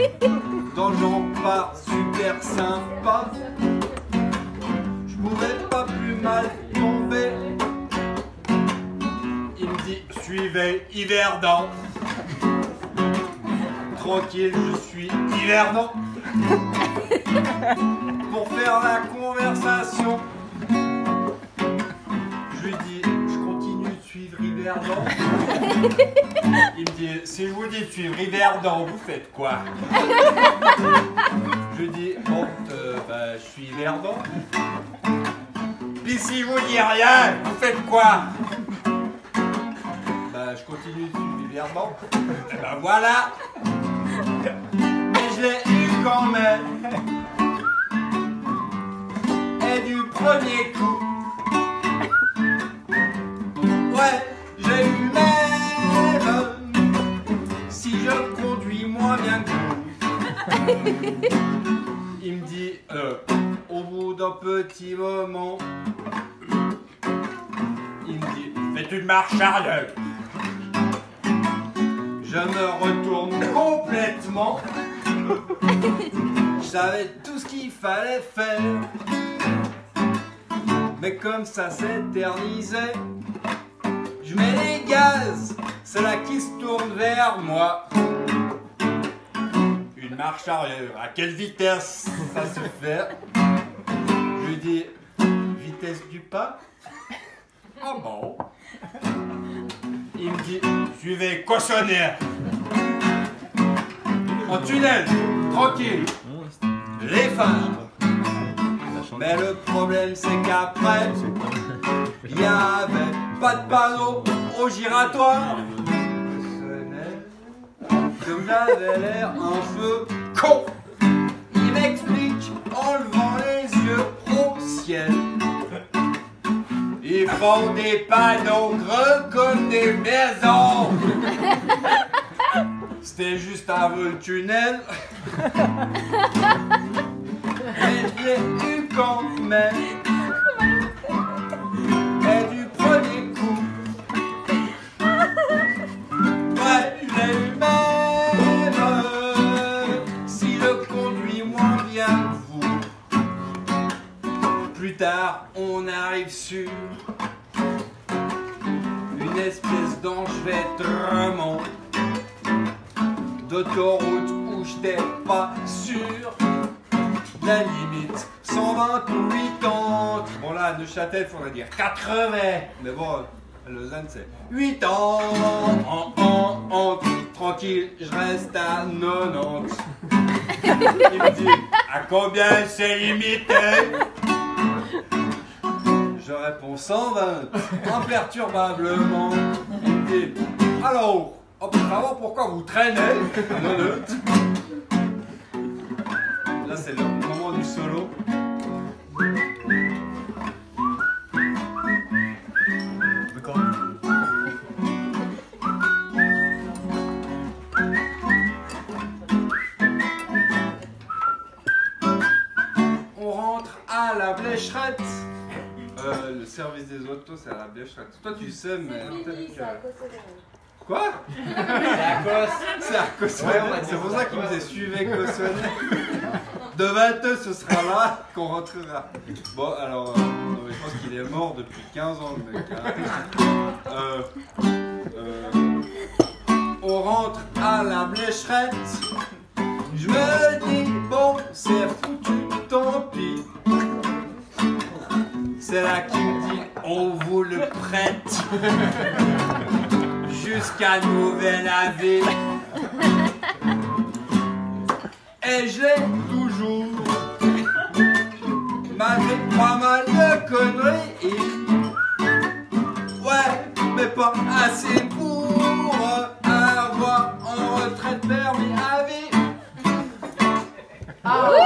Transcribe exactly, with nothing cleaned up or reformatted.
dans le genre pas super sympa. Je pourrais pas plus mal tomber. Il me dit suivez Yverdon. Tranquille, je suis Yverdon. Pour faire la conversation, je lui dis je continue de suivre Yverdon. Il me dit si je vous dis de suivre Yverdon, vous faites quoi? Je lui dis bon, euh, bah, je suis Yverdon. Puis si je vous dis rien, vous faites quoi? Bah, je continue de suivre Yverdon. Et ben voilà. Mais je l'ai eu quand même. Et du premier coup, ouais, j'ai eu même. Si je conduis moins bien que vous. Il me dit, euh, au bout d'un petit moment, il me dit, faites une marche arrière. Je me retourne complètement. Je savais tout ce qu'il fallait faire. Mais comme ça s'éternisait, je mets les gaz, c'est là qui se tourne vers moi. Une marche arrière, à quelle vitesse ça se fait? Je lui dis, vitesse du pas? Ah bon? Il me dit, suivez Cossonay. En tunnel, tranquille, les phares. Mais le problème c'est qu'après, il n'y avait pas de panneau au giratoire. Comme j'avais l'air un peu con, il m'explique en levant les yeux au ciel. Ils font des panneaux gros comme des maisons. C'était juste avant le tunnel. Mais je l'ai eu quand même. Et du premier coup, ouais, je l'ai eu même. Si je conduis moins bien que vous. Plus tard, on arrive sur une espèce d'enchevêtrement d'autoroute où j'étais pas sûr. La limite, cent vingt ou quatre-vingts. Bon là, à Neuchâtel, il faudrait dire quatre-vingts. Mais bon, à Lausanne, c'est quatre-vingts. En, en, en, tranquille, je reste à quatre-vingt-dix. Il me dit, à combien c'est limité? Je réponds cent vingt, imperturbablement. Il me dit, alors, on peut savoir pourquoi vous traînez? Là, c'est le moment du solo. On rentre à la Blécherette. Euh, le service des autos, c'est à la Blécherette. Toi, tu sais, mais peut-être que... Quoi? C'est à Cos. C'est à Cossonay. C'est pour ça qu'il me disait suivez Cossonay. De vingt, ce sera là qu'on rentrera. Bon, alors, euh, non, mais je pense qu'il est mort depuis quinze ans, le mec. Hein. Euh, euh, on rentre à la Blécherette. Je me dis, bon, c'est foutu, tant pis. C'est là qu'il me dit, on vous le prête. Jusqu'à nouvel avis. Et je l'ai toujours. Malgré pas mal de conneries. Ouais, mais pas assez pour avoir en retraite permis à vie. Ah ouais.